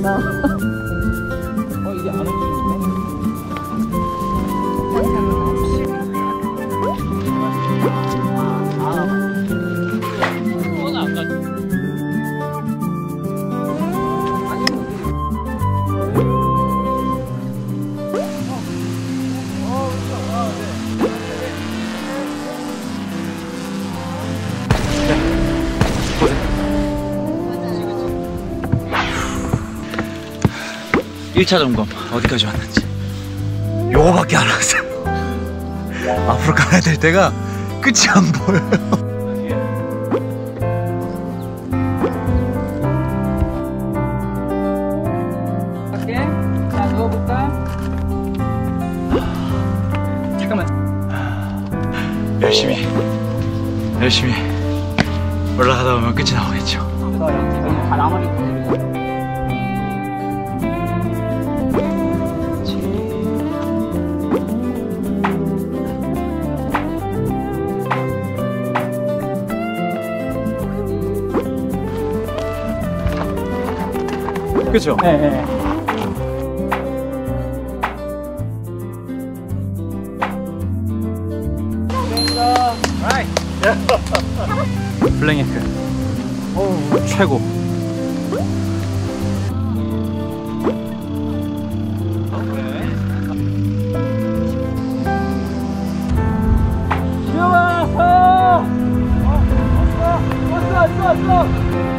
나와. 이게 안 움직이는데? 그건 안 가지. 일 1차 점검 어디까지 왔는지 요거밖에 안 왔어요. 앞으로 가야 될 때가 끝이 안 보여요. 갈게. 자, 누워볼까? 잠깐만. 열심히 올라가다 보면 끝이 나오겠죠. 잘 아무리 그렇죠? 네, 네. 블랙잉크 최고. 왔어.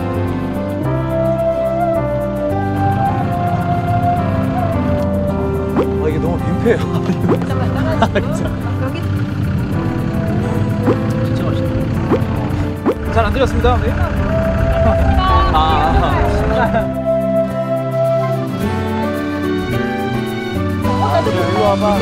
이게 너무 민폐예요. 잠깐만 떨어지고 여기 진짜 맛있다. 잘 안 들렸습니다. 네. 일로 와봐.